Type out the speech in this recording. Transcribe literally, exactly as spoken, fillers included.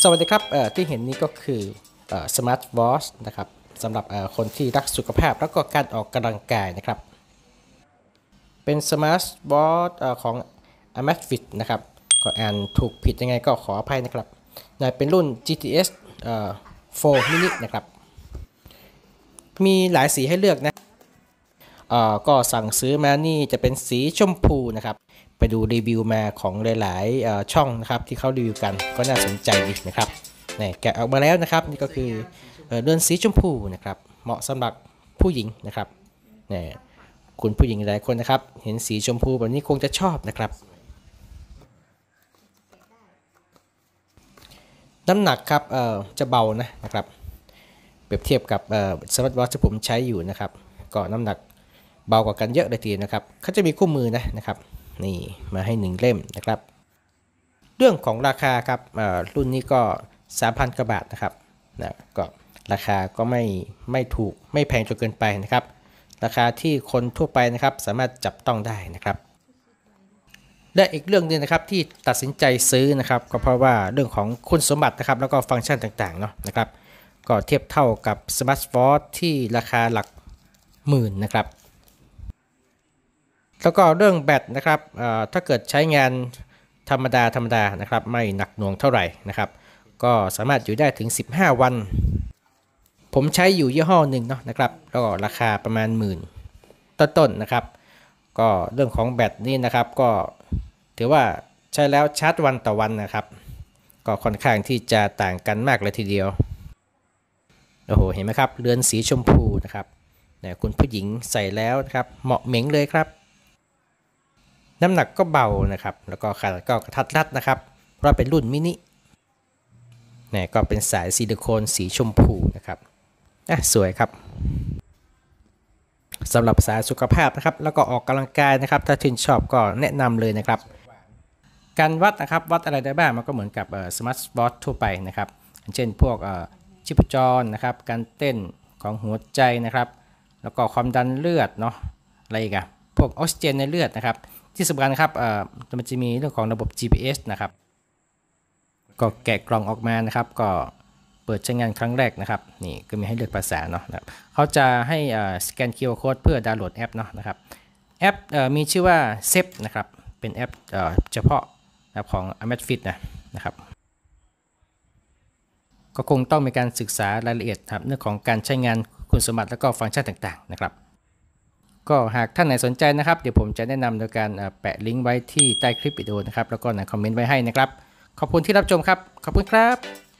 สวัสดีครับที่เห็นนี้ก็คือสมาร์ทวอชนะครับสำหรับคนที่รักสุขภาพแล้วก็การออกกำลังกายนะครับเป็นสมาร์ทวอชของ Amazfit นะครับก็อ่านถูกผิดยังไงก็ขออภัยนะครับเป็นรุ่น จี ที เอส โฟร์ Mini นะครับมีหลายสีให้เลือกนะก็สั่งซื้อมานี่จะเป็นสีชมพูนะครับไปดูรีวิวมาของหลายๆช่องนะครับที่เขารีวิวกันก็น่าสนใจดีนะครับนี่แกะออกมาแล้วนะครับนี่ก็คือเรือนสีชมพูนะครับเหมาะสำหรับผู้หญิงนะครับนี่คุณผู้หญิงหลายคนนะครับเห็นสีชมพูแบบนี้คงจะชอบนะครับน้ำหนักครับจะเบานะนะครับเปรียบเทียบกับสมาร์ทวอทที่ผมใช้อยู่นะครับก็น้ำหนักเบากว่ากันเยอะเลยทีเดียวนะครับเขาจะมีคู่มือนะนะครับนี่มาให้หนึ่งเล่มนะครับเรื่องของราคาครับรุ่นนี้ก็ สามพัน กว่าบาทนะครับนะก็ราคาก็ไม่ไม่ถูกไม่แพงจนเกินไปนะครับราคาที่คนทั่วไปนะครับสามารถจับต้องได้นะครับและอีกเรื่องนึงนะครับที่ตัดสินใจซื้อนะครับก็เพราะว่าเรื่องของคุณสมบัตินะครับแล้วก็ฟังก์ชันต่างๆเนาะนะครับก็เทียบเท่ากับสมาร์ทวอทที่ราคาหลักหมื่นนะครับแล้วก็เรื่องแบตนะครับถ้าเกิดใช้งานธรรมดาธรรมดานะครับไม่หนักหน่วงเท่าไหร่นะครับก็สามารถอยู่ได้ถึงสิบห้าวันผมใช้อยู่ยี่ห้อหนึ่งเนาะนะครับแล้วก็ราคาประมาณหมื่นต้นๆนะครับก็เรื่องของแบตนี่นะครับก็ถือว่าใช้แล้วชาร์จวันต่อวันนะครับก็ค่อนข้างที่จะต่างกันมากเลยทีเดียวโอ้โหเห็นไหมครับเรือนสีชมพูนะครับเนี่ยคุณผู้หญิงใส่แล้วนะครับเหมาะเหม็งเลยครับน้ำหนักก็เบานะครับแล้วก็ขนาดก็กระทัดรัดนะครับเพราะเป็นรุ่นมินิเนี่ยก็เป็นสายซิลิโคนสีชมพูนะครับอ่ะสวยครับสำหรับสายสุขภาพนะครับแล้วก็ออกกำลังกายนะครับถ้าชื่นชอบก็แนะนำเลยนะครับการวัดนะครับวัดอะไรได้บ้างมันก็เหมือนกับสมาร์ทวอททั่วไปนะครับเช่นพวกชีพจรนะครับการเต้นของหัวใจนะครับแล้วก็ความดันเลือดเนาะอะไรอีกอะพวกออกซิเจนในเลือดนะครับที่สำคัญครับมันจะมีเรื่องของระบบ จี พี เอส นะครับก็แกะกล่องออกมานะครับก็เปิดใช้งานครั้งแรกนะครับนี่ก็มีให้เลือกภาษาเนาะนะครับเขาจะให้สแกน คิว อาร์ Code เพื่อดาวน์โหลดแอปเนาะนะครับแอปมีชื่อว่า เซฟ นะครับเป็นแอปเฉพาะของ Amazfit นะนะครับก็คงต้องมีการศึกษารายละเอียดครับเรื่องของการใช้งานคุณสมบัติและก็ฟังก์ชันต่างๆนะครับก็หากท่านไหนสนใจนะครับเดี๋ยวผมจะแนะนำโดยการแปะลิงก์ไว้ที่ใต้คลิปวิดีโอนะครับแล้วก็ในคอมเมนต์ไว้ให้นะครับขอบคุณที่รับชมครับขอบคุณครับ